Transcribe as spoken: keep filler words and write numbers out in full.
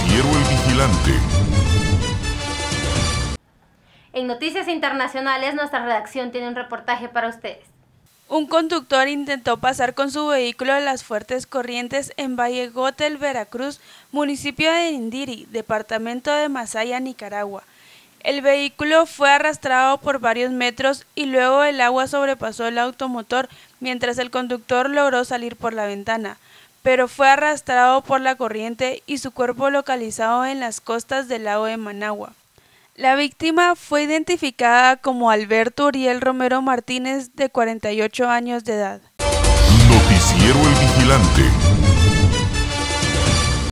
Noticiero El Vigilante. En Noticias Internacionales, nuestra redacción tiene un reportaje para ustedes. Un conductor intentó pasar con su vehículo las fuertes corrientes en Valle Gotel, Veracruz, municipio de Indiri, departamento de Masaya, Nicaragua. El vehículo fue arrastrado por varios metros y luego el agua sobrepasó el automotor mientras el conductor logró salir por la ventana, pero fue arrastrado por la corriente y su cuerpo localizado en las costas del lago de Managua. La víctima fue identificada como Alberto Uriel Romero Martínez, de cuarenta y ocho años de edad. Noticiero El Vigilante.